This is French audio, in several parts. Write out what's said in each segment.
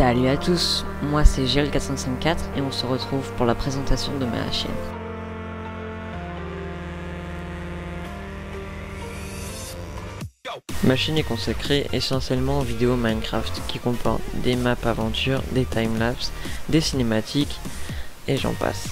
Salut à tous, moi c'est Géril454 et on se retrouve pour la présentation de ma chaîne. Ma chaîne est consacrée essentiellement aux vidéos Minecraft qui comportent des maps aventures, des timelapses, des cinématiques et j'en passe.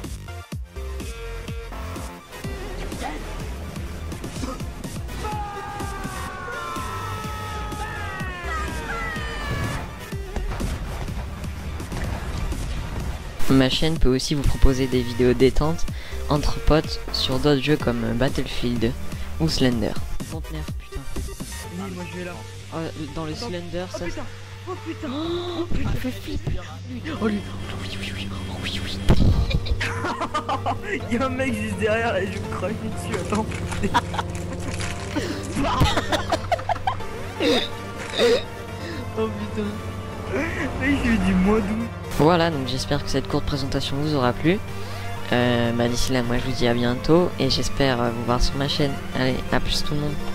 Ma chaîne peut aussi vous proposer des vidéos détente entre potes sur d'autres jeux comme Battlefield ou Slender. Conteneur, putain. Oui, moi je vais là. Dans le Slender, Oh ça. putain. Oh putain. Oh putain. Fais flip. Oh lui. Oui. Il y a un mec juste derrière et je me crache dessus. Attends. Oh putain. Mec, j'ai eu du mois d'août. Voilà, donc j'espère que cette courte présentation vous aura plu. D'ici là, moi je vous dis à bientôt et j'espère vous voir sur ma chaîne. Allez, à plus tout le monde.